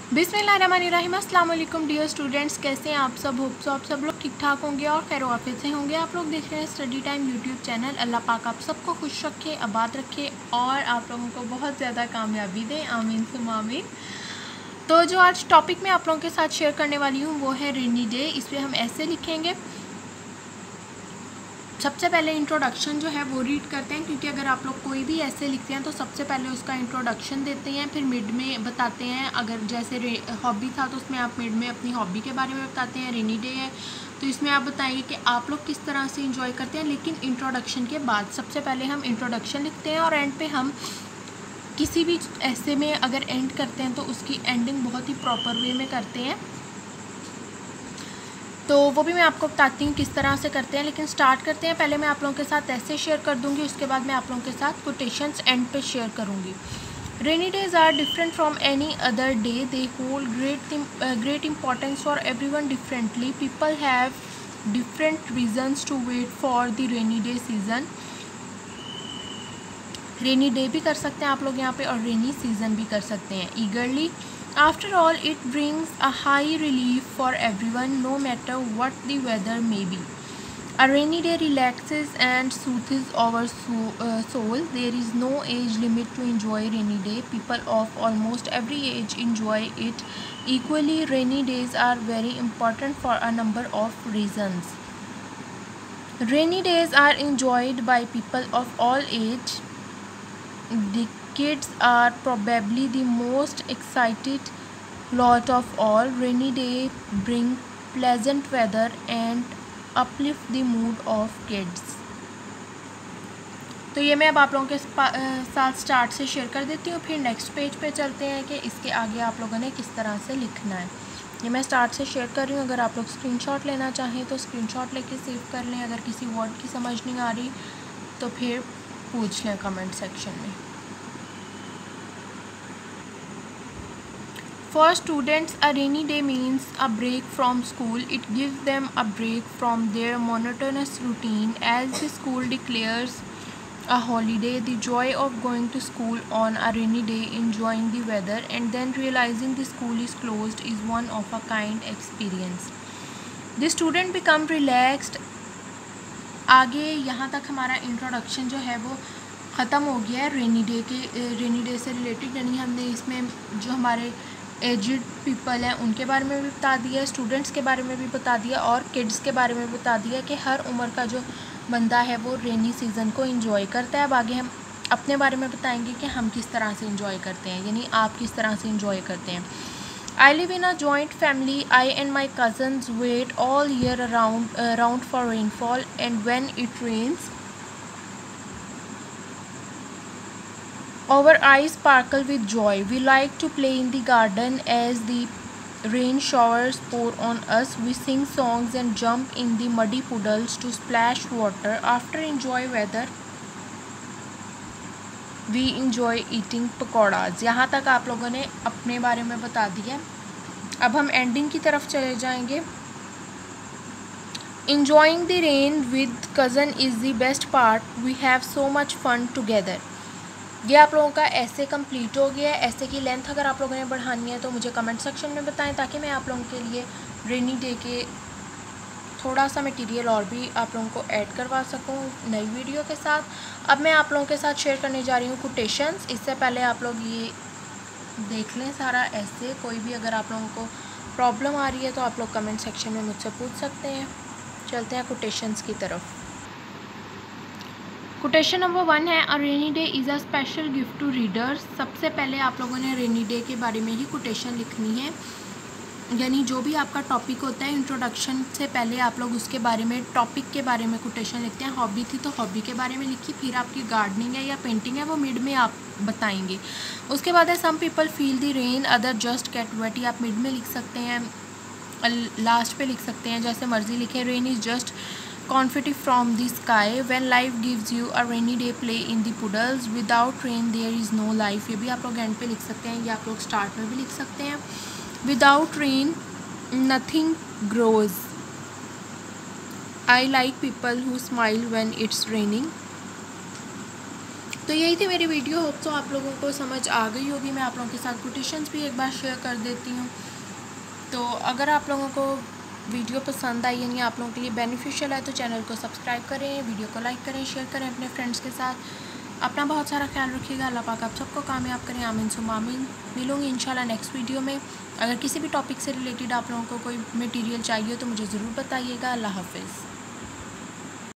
बिस्मिल्लाहिर्रहमानिर्रहीम। अस्सलाम वालेकुम डियर स्टूडेंट्स, कैसे हैं आप सब? होप सो आप सब लोग ठीक ठाक होंगे और खैर वाफियत से होंगे। आप लोग देख रहे हैं स्टडी टाइम यूट्यूब चैनल। अल्लाह पाक आप सबको खुश रखे, आबाद रखे और आप लोगों को बहुत ज़्यादा कामयाबी दें, आमीन सुम्मा आमीन। तो जो आज टॉपिक मैं आप लोगों के साथ शेयर करने वाली हूँ वो है रेनी डे। इस पर हम ऐसे लिखेंगे। सबसे पहले इंट्रोडक्शन जो है वो रीड करते हैं, क्योंकि अगर आप लोग कोई भी ऐसे लिखते हैं तो सबसे पहले उसका इंट्रोडक्शन देते हैं, फिर मिड में बताते हैं। अगर जैसे हॉबी था तो उसमें आप मिड में अपनी हॉबी के बारे में बताते हैं। रेनी डे है तो इसमें आप बताएंगे कि आप लोग किस तरह से इंजॉय करते हैं, लेकिन इंट्रोडक्शन के बाद सबसे पहले हम इंट्रोडक्शन लिखते हैं और एंड पे हम किसी भी ऐसे में अगर एंड करते हैं तो उसकी एंडिंग बहुत ही प्रॉपर वे में करते हैं। तो वो भी मैं आपको बताती हूँ किस तरह से करते हैं, लेकिन स्टार्ट करते हैं। पहले मैं आप लोगों के साथ ऐसे शेयर कर दूँगी, उसके बाद मैं आप लोगों के साथ कोटेशंस एंड पे शेयर करूँगी। Rainy days are different from any other day, they hold great importance for everyone differently. People have different reasons to wait for the rainy day season. Rainy day भी कर सकते हैं आप लोग यहाँ पे और रेनी सीज़न भी कर सकते हैं। ईगरली, after all, it brings a high relief for everyone, no matter what the weather may be. A rainy day relaxes and soothes our soul. There is no age limit to enjoy rainy day. People of almost every age enjoy it equally. Rainy days are very important for a number of reasons. Rainy days are enjoyed by people of all age. The kids are probably the most excited lot of all. Rainy day bring pleasant weather and uplift the mood of kids. तो ये मैं अब आप लोगों के साथ start से share कर देती हूँ, फिर नेक्स्ट पेज पे चलते हैं कि इसके आगे आप लोगों ने किस तरह से लिखना है। ये मैं स्टार्ट से शेयर कर रही हूँ। अगर आप लोग स्क्रीनशॉट लेना चाहें तो स्क्रीनशॉट लेके सेव कर लें। अगर किसी वर्ड की समझ नहीं आ रही तो फिर पूछ लें कमेंट सेक्शन में। For students, a rainy day means a break from school. It gives them a break from their monotonous routine. As the school declares a holiday, the joy of going to school on a rainy day, enjoying the weather, and then realizing the school is closed is one of a kind experience. The student become relaxed. आगे यहाँ तक हमारा introduction जो है वो ख़त्म हो गया है रेनी डे से रिलेटेड। यानी हमने इसमें जो हमारे एजड पीपल हैं उनके बारे में भी बता दिया, स्टूडेंट्स के बारे में भी बता दिया और किड्स के बारे में बता दिया कि हर उम्र का जो बंदा है वो रेनी सीज़न को एंजॉय करता है। अब आगे हम अपने बारे में बताएंगे कि हम किस तरह से एंजॉय करते हैं, यानी आप किस तरह से एंजॉय करते हैं। I live in a joint family. I and my cousins wait all year around for rainfall, and when it rains, our eyes sparkle with joy. We like to play in the garden as the rain showers pour on us. We sing songs and jump in the muddy puddles to splash water. After enjoy weather, we enjoy eating pakoras. यहाँ तक आप लोगों ने अपने बारे में बता दिया। अब हम एंडिंग की तरफ चले जाएंगे। Enjoying the rain with cousin is the best part. We have so much fun together. ये आप लोगों का ऐसे कंप्लीट हो गया है। ऐसे की लेंथ अगर आप लोगों ने बढ़ानी है तो मुझे कमेंट सेक्शन में बताएं, ताकि मैं आप लोगों के लिए रेनी डे के थोड़ा सा मटेरियल और भी आप लोगों को ऐड करवा सकूं नई वीडियो के साथ। अब मैं आप लोगों के साथ शेयर करने जा रही हूँ कोटेशंस। इससे पहले आप लोग ये देख लें सारा ऐसे। कोई भी अगर आप लोगों को प्रॉब्लम आ रही है तो आप लोग कमेंट सेक्शन में मुझसे पूछ सकते हैं। चलते हैं कोटेशंस की तरफ। कोटेशन नंबर 1 है, a rainy day is a special gift to readers. सबसे पहले आप लोगों ने रेनी डे के बारे में ही कोटेशन लिखनी है, यानी जो भी आपका टॉपिक होता है इंट्रोडक्शन से पहले आप लोग उसके बारे में, टॉपिक के बारे में कोटेशन लिखते हैं। हॉबी थी तो हॉबी के बारे में लिखी, फिर आपकी गार्डनिंग है या पेंटिंग है वो मिड में आप बताएंगे। उसके बाद है some people feel the rain, other just get wet. या आप मिड में लिख सकते हैं, लास्ट पे लिख सकते हैं, जैसे मर्जी लिखें। Rain is just confetti from the sky. When life gives you a rainy day, play in the puddles. Without rain there is no life. ये भी आप लोग एंड पे लिख सकते हैं या आप लोग स्टार्ट में भी लिख सकते हैं। Without rain nothing grows. I like people who smile when it's raining. तो यही थी मेरी वीडियो। होप तो आप लोगों को समझ आ गई होगी। मैं आप लोगों के साथ कोटेशंस भी एक बार शेयर कर देती हूँ। तो अगर आप लोगों को वीडियो पसंद आई यानी आप लोगों के लिए बेनिफिशियल है तो चैनल को सब्सक्राइब करें, वीडियो को लाइक करें, शेयर करें अपने फ्रेंड्स के साथ। अपना बहुत सारा ख्याल रखिएगा। अल्लाह पाक आप सबको कामयाब करें। आमीन सुम्मा आमीन। मिलूँगी इंशाल्लाह नेक्स्ट वीडियो में। अगर किसी भी टॉपिक से रिलेटेड आप लोगों को कोई मटेरियल चाहिए तो मुझे ज़रूर बताइएगा। अल्लाह हाफ़िज़।